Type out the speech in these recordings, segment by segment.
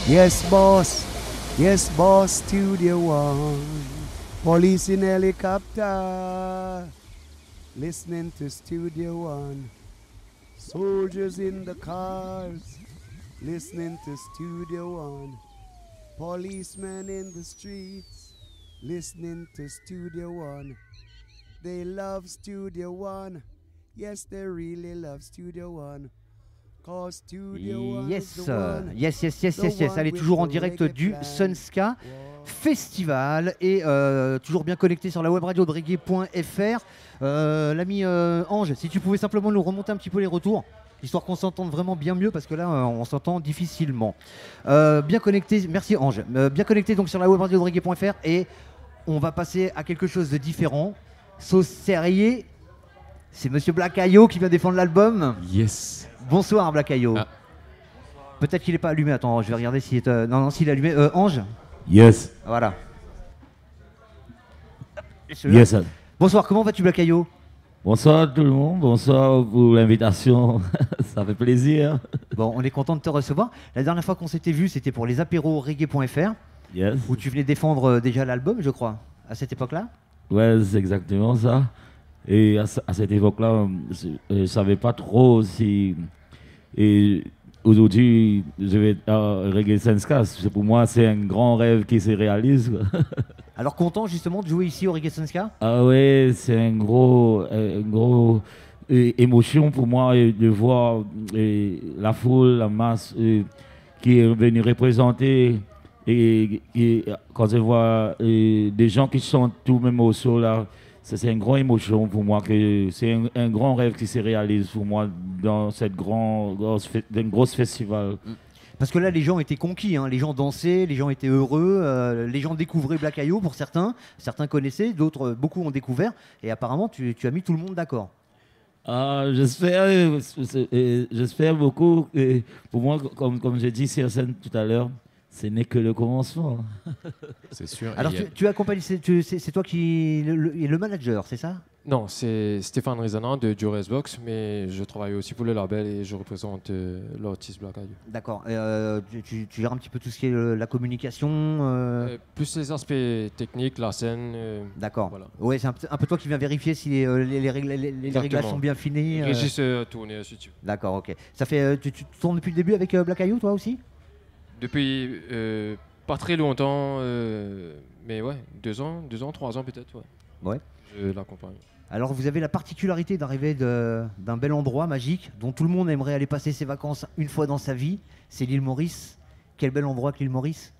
Yes, boss. Yes, boss, Studio One. Police in helicopter. Listening to Studio One. Soldiers in the cars. Listening to Studio One. Policemen in the streets. Listening to Studio One. They love Studio One. Yes, they really love Studio One. Yes, elle est toujours en direct du Sunska Festival et toujours bien connecté sur la web radio de reggae.fr. L'ami Ange, si tu pouvais simplement nous remonter un petit peu les retours, histoire qu'on s'entende vraiment bien mieux parce que là on s'entend difficilement. Bien connecté, merci Ange, bien connecté donc sur la web radio de reggae.fr et on va passer à quelque chose de différent. Sauce sérieux, c'est Monsieur Black Ayo qui vient défendre l'album. Yes. Bonsoir Black Ayo. Ah. Peut-être qu'il n'est pas allumé. Attends, je vais regarder s'il est. Non, s'il est allumé. Ange. Yes. Voilà. Yes. Bonsoir, comment vas-tu Black Ayo? Bonsoir tout le monde, bonsoir pour l'invitation. Ça fait plaisir. Bon, on est content de te recevoir. La dernière fois qu'on s'était vu, c'était pour les apéros reggae.fr. Yes. Où tu venais défendre déjà l'album, je crois, à cette époque-là. Ouais, c'est exactement ça. Et à cette époque-là, je ne savais pas trop si. Et aujourd'hui, je vais à Reggae Sunska. Pour moi, c'est un grand rêve qui se réalise. Alors, content justement de jouer ici au Reggae Sunska? Ah ouais, c'est un gros émotion pour moi de voir la foule, la masse qui est venue représenter. Et quand je vois des gens qui chantent tout même au sol là, c'est une grande émotion pour moi, c'est un grand rêve qui se réalise pour moi dans cette grosse festival. Parce que là, les gens étaient conquis, hein. Les gens dansaient, les gens étaient heureux, les gens découvraient Black Ayo pour certains connaissaient, d'autres, beaucoup ont découvert, et apparemment, tu as mis tout le monde d'accord. J'espère beaucoup. Et pour moi, comme j'ai dit sur scène tout à l'heure, ce n'est que le commencement. C'est sûr. Alors tu accompagnes, c'est toi qui est le manager, c'est ça? Non, c'est Stéphane Rizanan de Durez Box, mais je travaille aussi pour le label et je représente l'artiste Black Ayo. D'accord. Tu gères un petit peu tout ce qui est la communication plus les aspects techniques, la scène. D'accord. Voilà. Ouais, c'est un peu toi qui viens vérifier si les réglages sont bien finis. Régis tourné ainsi de suite. D'accord, ok. Ça fait, tu tournes depuis le début avec Black Ayo, toi aussi? Depuis pas très longtemps, mais ouais, 2 ans, 3 ans peut-être, ouais. Ouais. Je l'accompagne. Alors vous avez la particularité d'arriver d'un bel endroit magique dont tout le monde aimerait aller passer ses vacances une fois dans sa vie, c'est l'île Maurice. Quel bel endroit que l'île Maurice.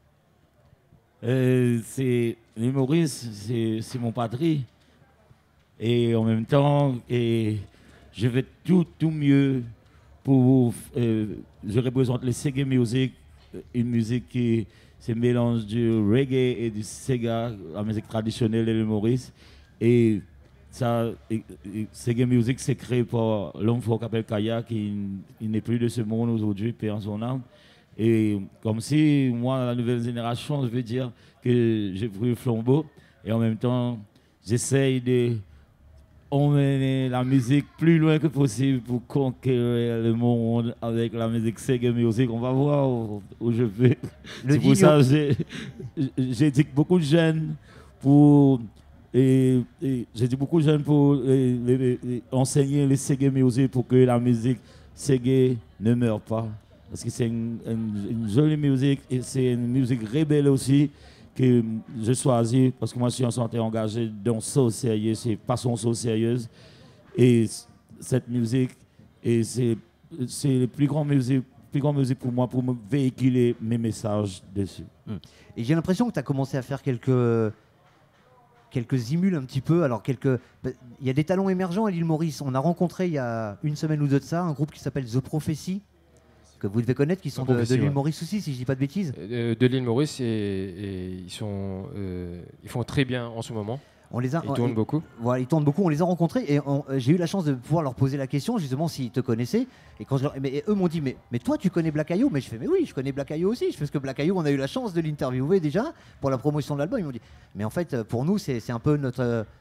L'île Maurice, c'est mon patrie. Et en même temps, je vais tout mieux pour... je représente le Sega Music, une musique qui c'est mélange du reggae et du Sega, la musique traditionnelle de l'île Maurice. Et ça, Sega Music, c'est créé par l'homme fort qui s'appelle Kaya, qui n'est plus de ce monde aujourd'hui, paix en son âme. Et comme si, moi, la nouvelle génération, je veux dire que j'ai pris le flambeau. Et en même temps, j'essaye de emmener la musique plus loin que possible pour conquérir le monde avec la musique Sega Music. On va voir où je vais. C'est pour ça que j'éduque beaucoup de jeunes pour... j'ai dit beaucoup de jeunes pour enseigner les Sega Music pour que la musique Sega ne meure pas. Parce que c'est une jolie musique et c'est une musique rebelle aussi que je choisis parce que moi je suis en santé engagé dans ça sérieux, c'est passion so sérieuse. Et cette musique, c'est la plus grande musique pour moi pour me véhiculer mes messages dessus. Et j'ai l'impression que tu as commencé à faire quelques émules un petit peu. Alors il y a des talents émergents à l'île Maurice. On a rencontré il y a une semaine ou deux de ça un groupe qui s'appelle The Prophecy, que vous devez connaître, qui sont de l'île Maurice aussi, si je dis pas de bêtises. De l'île Maurice et ils font très bien en ce moment. Ils tournent beaucoup. Voilà, ils tournent beaucoup. On les a rencontrés et j'ai eu la chance de pouvoir leur poser la question justement s'ils te connaissaient. Et eux m'ont dit mais toi tu connais Black Ayo? Mais je fais mais oui, je connais Black Ayo aussi. Parce que Black Ayo, on a eu la chance de l'interviewer déjà pour la promotion de l'album. Ils m'ont dit mais en fait pour nous c'est un peu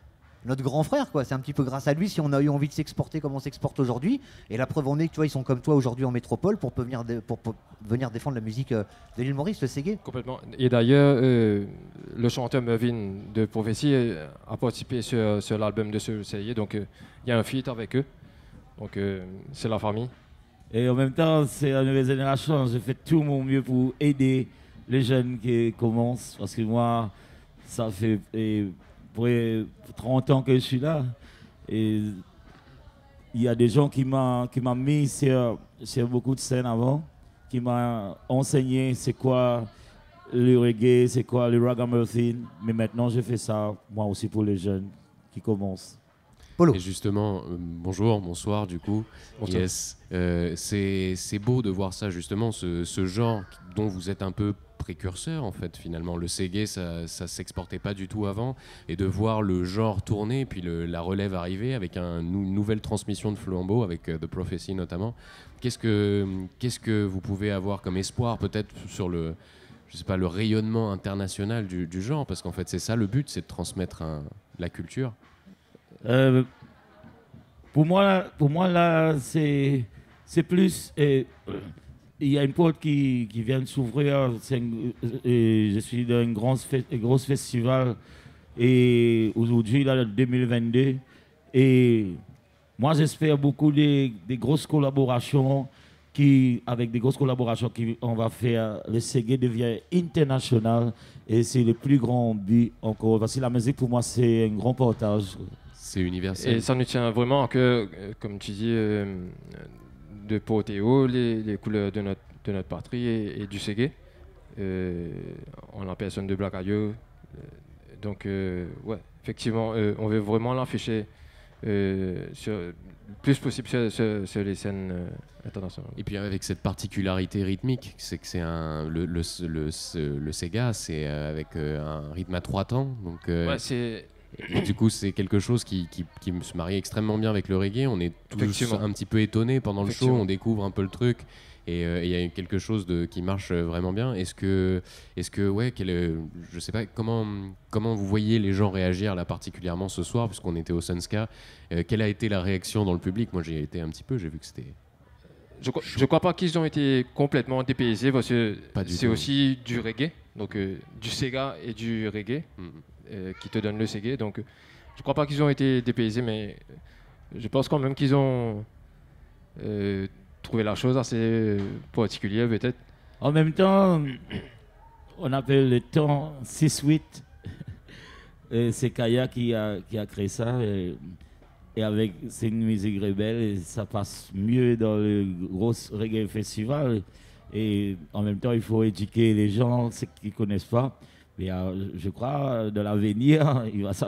notre grand frère, quoi. C'est un petit peu grâce à lui si on a eu envie de s'exporter comme on s'exporte aujourd'hui. Et la preuve en est que tu vois, ils sont comme toi aujourd'hui en métropole pour venir défendre la musique de l'île Maurice, le Ségué. Complètement. Et d'ailleurs, le chanteur Mervyn de Prophétie a participé sur l'album de ce Ségué, donc il y a un feat avec eux. Donc c'est la famille. Et en même temps, c'est la nouvelle génération. Je fais tout mon mieux pour aider les jeunes qui commencent. Parce que moi, ça fait pour 30 ans que je suis là. Et il y a des gens qui m'ont mis sur beaucoup de scènes avant, qui m'ont enseigné c'est quoi le reggae, c'est quoi le ragamuffin. Mais maintenant, je fais ça, moi aussi, pour les jeunes qui commencent. Et justement, bonsoir du coup. Bonsoir. Yes, c'est beau de voir ça justement, ce genre dont vous êtes un peu précurseur en fait finalement. Le Ségué, ça s'exportait pas du tout avant, et de voir le genre tourner, puis la relève arriver avec une nouvelle transmission de flambeau avec The Prophecy notamment. Qu'est-ce que vous pouvez avoir comme espoir peut-être sur le rayonnement international du genre, parce qu'en fait c'est ça le but, c'est de transmettre la culture. Pour moi là, c'est plus. Il y a une porte qui vient de s'ouvrir. Je suis dans un gros festival et aujourd'hui là, 2022. Et moi, j'espère beaucoup des grosses collaborations on va faire. Le Ségué devient international et c'est le plus grand but encore. Parce que la musique pour moi c'est un grand partage. C'est universel. Et ça nous tient vraiment à cœur, comme tu dis, de porter haut les couleurs de notre patrie et du Ségué, en la personne de Black Ayo. Donc, ouais, effectivement, on veut vraiment l'afficher le plus possible sur les scènes internationales. Et puis avec cette particularité rythmique, c'est que le Sega, c'est avec un rythme à 3 temps. Donc, ouais, c'est... Et du coup, c'est quelque chose qui se marie extrêmement bien avec le reggae. On est tous un petit peu étonnés pendant le show, on découvre un peu le truc, et il y a quelque chose qui marche vraiment bien. Est-ce que ouais, je sais pas comment vous voyez les gens réagir là particulièrement ce soir, puisqu'on était au Sunska. Quelle a été la réaction dans le public? Moi, j'ai été un petit peu, j'ai vu que c'était... Je crois pas qu'ils ont été complètement dépaysés, parce que c'est aussi du reggae, donc du Sega et du reggae. Qui te donne le Ségué, donc je crois pas qu'ils ont été dépaysés, mais je pense quand même qu'ils ont trouvé la chose assez particulière peut-être. En même temps, on appelle le temps 6-8. C'est Kaya qui a créé ça, et avec c'est une musique rebelle, et ça passe mieux dans le gros reggae festival, et en même temps il faut éduquer les gens, ceux qui ne connaissent pas. Mais je crois de l'avenir, il va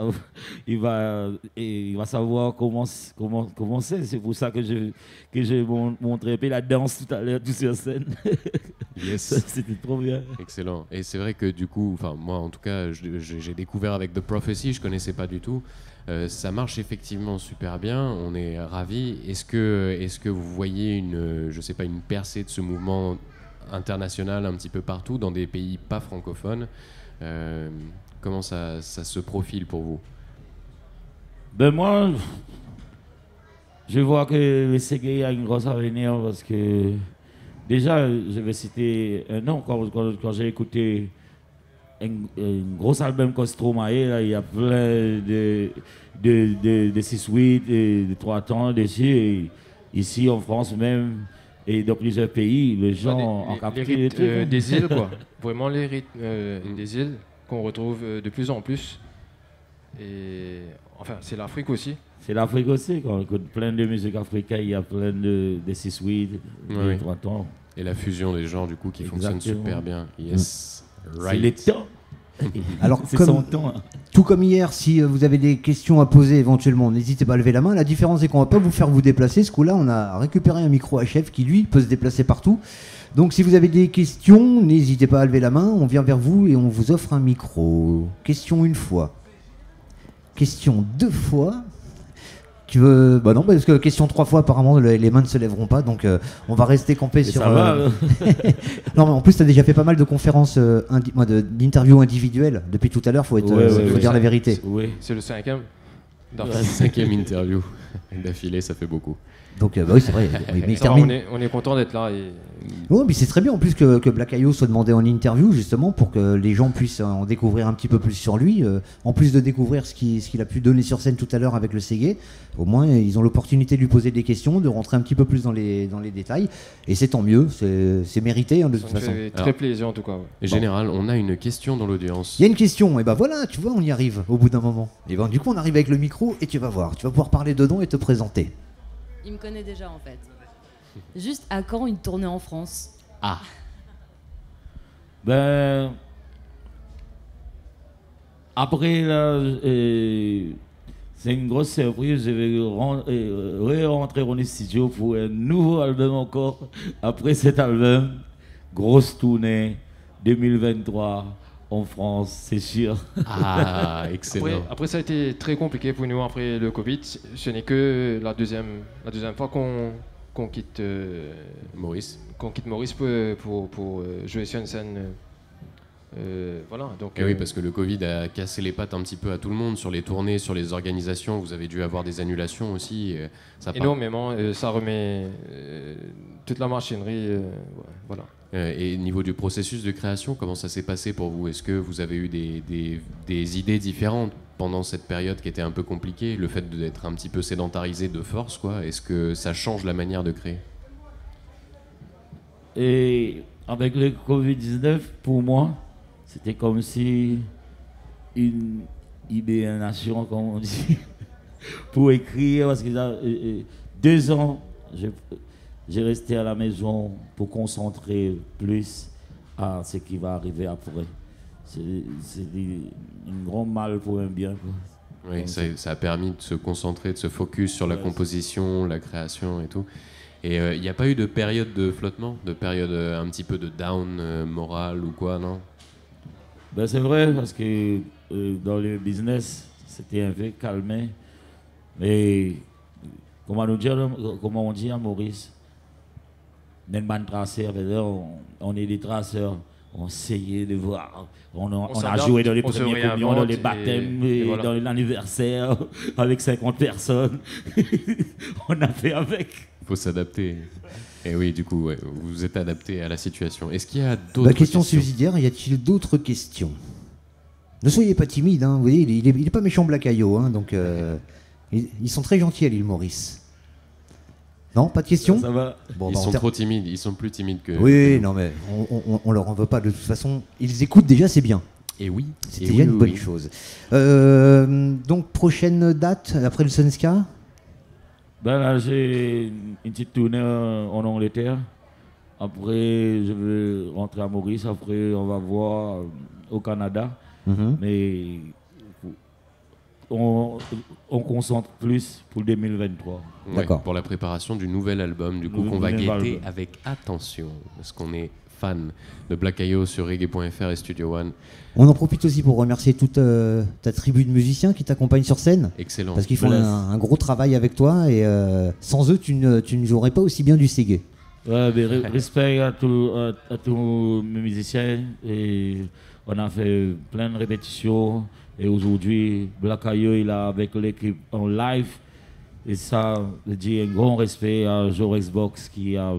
savoir comment c'est. C'est pour ça que j'ai montré la danse tout à l'heure, tout sur scène. Yes. C'était trop bien. Excellent. Et c'est vrai que du coup, moi en tout cas, j'ai découvert avec The Prophecy, je connaissais pas du tout. Ça marche effectivement super bien, on est ravis. Est-ce que vous voyez une percée de ce mouvement international un petit peu partout, dans des pays pas francophones? Comment ça se profile pour vous? Ben moi, je vois que le Ségué a une grosse avenir, parce que déjà, je vais citer un nom. Quand j'ai écouté un gros album comme Stromae, là, il y a plein de 6-8 et de 3 temps dessus. Et ici en France même, et dans plusieurs pays, les gens ont capté les rythmes des îles, quoi. Vraiment les rythmes des îles qu'on retrouve de plus en plus. Et enfin, c'est l'Afrique aussi. C'est l'Afrique aussi. Quand on écoute plein de musique africaine, il y a plein de 6-8, de 3 temps. Et la fusion des genres, du coup, qui fonctionne super bien. Yes. Right. C'est les temps. Alors, c'est son temps. Tout comme hier, si vous avez des questions à poser éventuellement, n'hésitez pas à lever la main. La différence, c'est qu'on va pas vous faire vous déplacer. Ce coup-là, on a récupéré un micro HF qui, lui, peut se déplacer partout. Donc, si vous avez des questions, n'hésitez pas à lever la main. On vient vers vous et on vous offre un micro. Question 1 fois. Question 2 fois. Tu veux... Bah non, parce que question 3 fois, apparemment, les mains ne se lèveront pas. Donc, on va rester campé sur... Ça va, non, mais en plus, tu as déjà fait pas mal de conférences, d'interviews individuelles. Depuis tout à l'heure, faut dire la vérité. Oui. C'est le 5e. 5e interview d'affilée, ça fait beaucoup. Donc oui, c'est vrai. Mais il Ça, termine. on est content d'être là. Et... Oui, mais c'est très bien en plus que Black IO soit demandé en interview, justement, pour que les gens puissent en découvrir un petit peu plus sur lui. En plus de découvrir ce qu'il a pu donner sur scène tout à l'heure avec le Ségué, au moins ils ont l'opportunité de lui poser des questions, de rentrer un petit peu plus dans les détails. Et c'est tant mieux, c'est mérité de toute Ça me façon. fait très plaisir en tout cas. Ouais. Et Général, on a une question dans l'audience. Il y a une question, et ben voilà, tu vois, on y arrive au bout d'un moment. Et ben du coup, on arrive avec le micro et tu vas voir, tu vas pouvoir parler dedans et te présenter. Il me connaît déjà en fait. Juste à quand une tournée en France? Ah, Ben, après là, c'est une grosse surprise. Je vais rentrer dans les studios pour un nouveau album encore. Après cet album, grosse tournée 2023 en France, c'est sûr. ah, excellent. Après, ça a été très compliqué pour nous après le Covid. Ce n'est que la deuxième fois qu'on quitte Maurice. Maurice pour jouer sur une scène. Voilà. Donc, Et oui, parce que le Covid a cassé les pattes un petit peu à tout le monde sur les tournées, sur les organisations. Vous avez dû avoir des annulations aussi. Ça part- énormément, ça remet toute la machinerie. Voilà. Et niveau du processus de création, comment ça s'est passé pour vous? Est-ce que vous avez eu des idées différentes pendant cette période qui était un peu compliquée? Le fait d'être un petit peu sédentarisé de force, quoi. Est-ce que ça change la manière de créer? Et avec le Covid-19, pour moi, c'était comme si une hibernation, comme on dit, pour écrire. Parce que 2 ans, j'ai resté à la maison pour concentrer plus à ce qui va arriver après. C'est un grand mal pour un bien, quoi. Oui, ça a permis de se concentrer, de se focus sur la composition, la création et tout. Et il n'y a pas eu de période de flottement, de période un petit peu de down moral ou quoi, non? Ben, c'est vrai, parce que dans le business, c'était un peu calmé. Mais, comment on dit à Maurice, on est des traceurs. On essayait de voir. On a joué dans les premiers communions, dans les baptêmes, et voilà. dans l'anniversaire, avec 50 personnes. On a fait avec. Il faut s'adapter. Et oui, du coup, ouais, vous vous êtes adapté à la situation. Est-ce qu'il y a d'autres Question subsidiaire, y a-t-il d'autres questions? Ne soyez pas timide, hein, vous voyez, il est pas méchant Black IO, hein, donc ils sont très gentils à l'île Maurice. Non, pas de questions? Ça va. Bon, Ils bah, sont trop timides, ils sont plus timides que... Oui, non mais on leur en veut pas de toute façon. Ils écoutent déjà, c'est bien. Et oui, C'est déjà une bonne chose. Donc prochaine date après le Sunska? Ben là, j'ai une petite tournée en Angleterre. Après, je vais rentrer à Maurice. Après, on va voir au Canada. Mais on concentre plus pour 2023. Ouais, D'accord. pour la préparation du nouvel album, du coup, Le qu'on va nouvel guetter album. avec attention, parce qu'on est fan de Black IO sur reggae.fr et Studio One. On en profite aussi pour remercier toute ta tribu de musiciens qui t'accompagnent sur scène. Excellent. Parce qu'ils font Bless. un gros travail avec toi et sans eux, tu ne jouerais pas aussi bien du Ségué. Ouais, mais respect à tous mes musiciens. Et on a fait plein de répétitions. Et aujourd'hui, Black IO il est avec l'équipe en live. Et ça, je dis un grand respect à Jorex Box qui a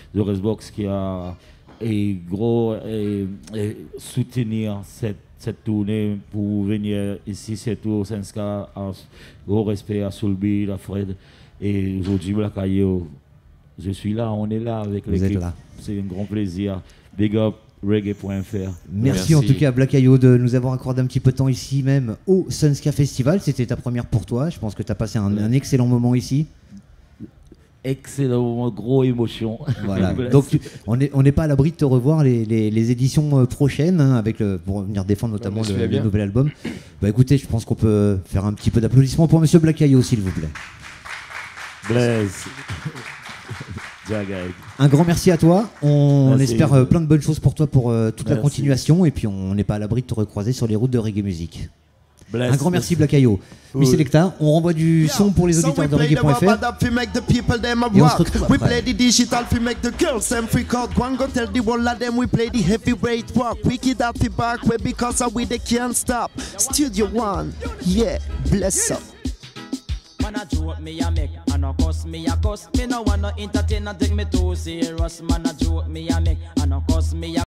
soutenir cette tournée pour venir ici, c'est tout Senska. Gros respect à Soulby, à Fred. Et aujourd'hui, Black IO, je suis là, on est là avec Vous êtes l'équipe. là. C'est un grand plaisir. Big up reggae.fr. Merci en tout cas à Black IO de nous avoir accordé un petit peu de temps ici même au Sunska Festival. C'était ta première pour toi. Je pense que tu as passé un excellent moment ici. Excellent, gros émotion. Voilà. Donc on n'est pas à l'abri de te revoir les éditions prochaines hein, pour venir défendre notamment Ouais, le bien. nouvel album. Bah écoutez, je pense qu'on peut faire un petit peu d'applaudissements pour Monsieur Black IO s'il vous plaît. Bless. Jagag. Un grand merci à toi. On Merci. espère plein de bonnes choses pour toi pour toute la Merci. continuation et puis on n'est pas à l'abri de te recroiser sur les routes de Reggae Music. Bless. Un grand merci Black IO. Cool. Oui, Selecta, on renvoie du son pour les auditeurs de reggae.fr. Et on se retrouve We après. play the digital fi make the girls them freak out. Go and go tell the world of them we play the heavyweight rock. We kid out the back way because we they can't stop. Studio One, yeah, bless up. Man a joke me a make, and a cuss me a cuss. Me no wanna entertain and take me too serious. Man a joke me a make, and a cuss me a